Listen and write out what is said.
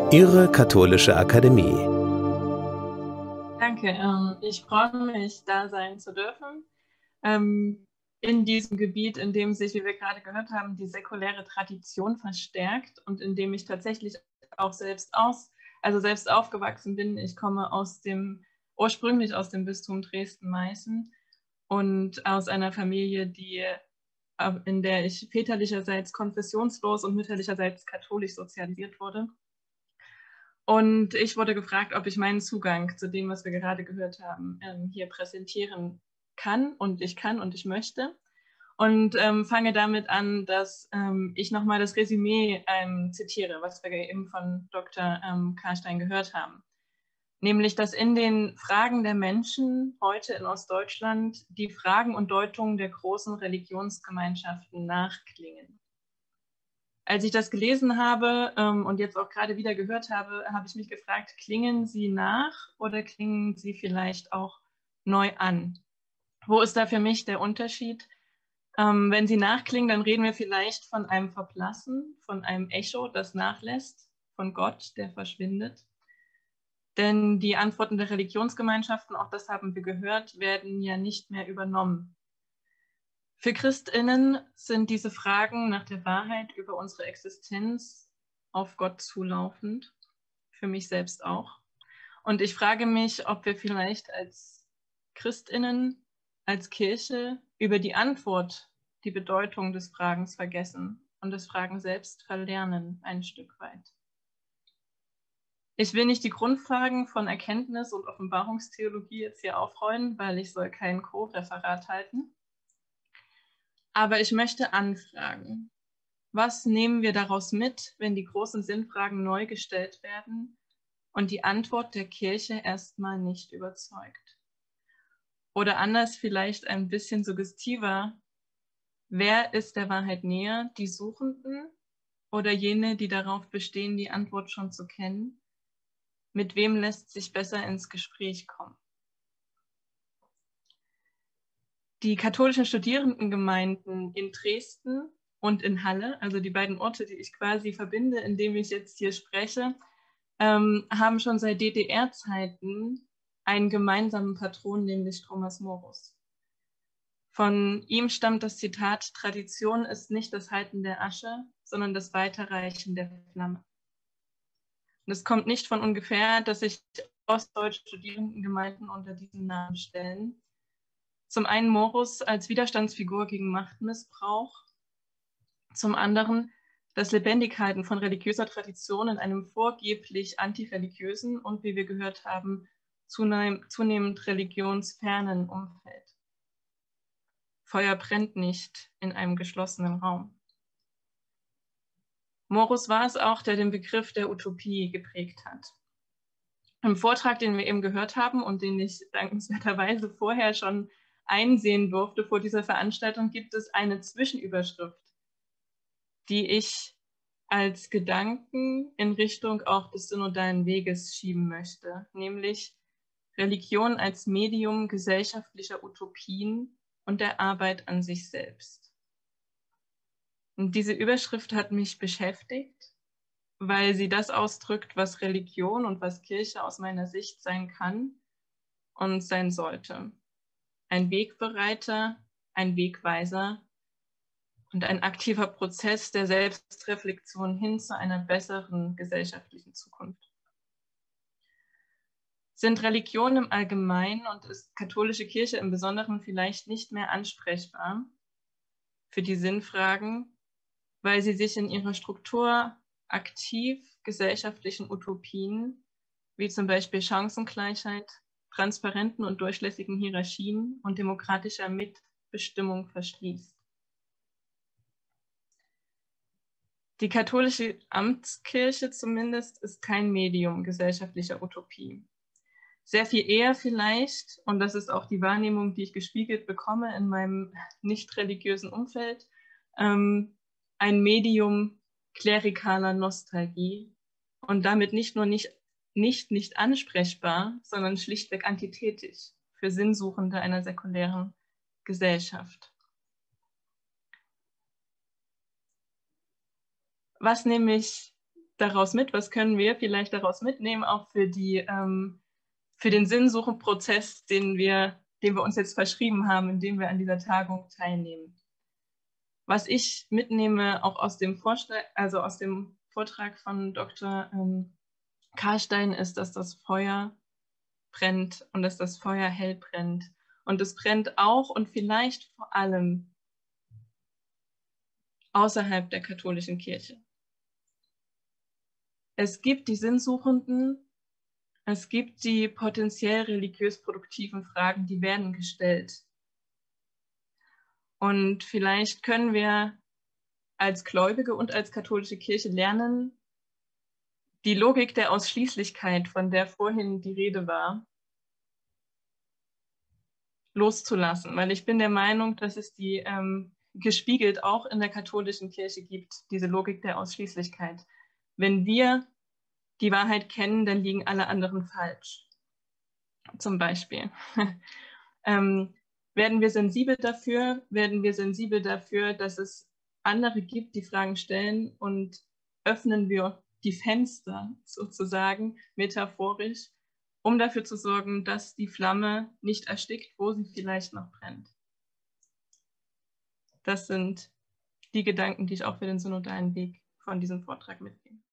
Ihre Katholische Akademie. Danke, ich freue mich, da sein zu dürfen. In diesem Gebiet, in dem sich, wie wir gerade gehört haben, die säkuläre Tradition verstärkt und in dem ich tatsächlich auch selbst aufgewachsen bin. Ich komme ursprünglich aus dem Bistum Dresden-Meißen und aus einer Familie, in der ich väterlicherseits konfessionslos und mütterlicherseits katholisch sozialisiert wurde. Und ich wurde gefragt, ob ich meinen Zugang zu dem, was wir gerade gehört haben, hier präsentieren kann. Und ich kann und ich möchte. Und fange damit an, dass ich nochmal das Resümee zitiere, was wir eben von Dr. Karstein gehört haben. Nämlich, dass in den Fragen der Menschen heute in Ostdeutschland die Fragen und Deutungen der großen Religionsgemeinschaften nachklingen. Als ich das gelesen habe und jetzt auch gerade wieder gehört habe, habe ich mich gefragt, klingen sie nach oder klingen sie vielleicht auch neu an? Wo ist da für mich der Unterschied? Wenn sie nachklingen, dann reden wir vielleicht von einem Verblassen, von einem Echo, das nachlässt, von Gott, der verschwindet. Denn die Antworten der Religionsgemeinschaften, auch das haben wir gehört, werden ja nicht mehr übernommen. Für ChristInnen sind diese Fragen nach der Wahrheit über unsere Existenz auf Gott zulaufend, für mich selbst auch. Und ich frage mich, ob wir vielleicht als ChristInnen, als Kirche über die Antwort die Bedeutung des Fragens vergessen und das Fragen selbst verlernen, ein Stück weit. Ich will nicht die Grundfragen von Erkenntnis und Offenbarungstheologie jetzt hier aufrollen, weil ich soll kein Co-Referat halten. Aber ich möchte anfragen, was nehmen wir daraus mit, wenn die großen Sinnfragen neu gestellt werden und die Antwort der Kirche erstmal nicht überzeugt? Oder anders, vielleicht ein bisschen suggestiver, wer ist der Wahrheit näher, die Suchenden oder jene, die darauf bestehen, die Antwort schon zu kennen? Mit wem lässt sich besser ins Gespräch kommen? Die katholischen Studierendengemeinden in Dresden und in Halle, also die beiden Orte, die ich quasi verbinde, indem ich jetzt hier spreche, haben schon seit DDR-Zeiten einen gemeinsamen Patron, nämlich Thomas Morus. Von ihm stammt das Zitat: Tradition ist nicht das Halten der Asche, sondern das Weiterreichen der Flamme. Und es kommt nicht von ungefähr, dass sich ostdeutsche Studierendengemeinden unter diesen Namen stellen. Zum einen Morus als Widerstandsfigur gegen Machtmissbrauch, zum anderen das Lebendighalten von religiöser Tradition in einem vorgeblich antireligiösen und, wie wir gehört haben, zunehmend religionsfernen Umfeld. Feuer brennt nicht in einem geschlossenen Raum. Morus war es auch, der den Begriff der Utopie geprägt hat. Im Vortrag, den wir eben gehört haben und den ich dankenswerterweise vorher schon einsehen durfte vor dieser Veranstaltung, gibt es eine Zwischenüberschrift, die ich als Gedanken in Richtung auch des synodalen Weges schieben möchte, nämlich Religion als Medium gesellschaftlicher Utopien und der Arbeit an sich selbst. Und diese Überschrift hat mich beschäftigt, weil sie das ausdrückt, was Religion und was Kirche aus meiner Sicht sein kann und sein sollte. Ein Wegbereiter, ein Wegweiser und ein aktiver Prozess der Selbstreflexion hin zu einer besseren gesellschaftlichen Zukunft. Sind Religionen im Allgemeinen und ist katholische Kirche im Besonderen vielleicht nicht mehr ansprechbar für die Sinnfragen, weil sie sich in ihrer Struktur aktiv gesellschaftlichen Utopien, wie zum Beispiel Chancengleichheit, transparenten und durchlässigen Hierarchien und demokratischer Mitbestimmung verschließt. Die katholische Amtskirche zumindest ist kein Medium gesellschaftlicher Utopie. Sehr viel eher vielleicht, und das ist auch die Wahrnehmung, die ich gespiegelt bekomme in meinem nicht religiösen Umfeld, ein Medium klerikaler Nostalgie und damit nicht nur nicht ansprechbar, sondern schlichtweg antithetisch für Sinnsuchende einer säkulären Gesellschaft. Was nämlich daraus mit? Was können wir vielleicht daraus mitnehmen, auch für den Sinnsuchenprozess, den wir uns jetzt verschrieben haben, indem wir an dieser Tagung teilnehmen? Was ich mitnehme, auch aus dem Vortrag von Dr. Karstein, ist, dass das Feuer brennt und dass das Feuer hell brennt. Und es brennt auch und vielleicht vor allem außerhalb der katholischen Kirche. Es gibt die Sinnsuchenden, es gibt die potenziell religiös produktiven Fragen, die werden gestellt. Und vielleicht können wir als Gläubige und als katholische Kirche lernen, die Logik der Ausschließlichkeit, von der vorhin die Rede war, loszulassen. Weil ich bin der Meinung, dass es die gespiegelt auch in der katholischen Kirche gibt, diese Logik der Ausschließlichkeit. Wenn wir die Wahrheit kennen, dann liegen alle anderen falsch. Zum Beispiel. Werden wir sensibel dafür, dass es andere gibt, die Fragen stellen, und öffnen wir die Fenster sozusagen metaphorisch, um dafür zu sorgen, dass die Flamme nicht erstickt, wo sie vielleicht noch brennt. Das sind die Gedanken, die ich auch für den synodalen Weg von diesem Vortrag mitgebe.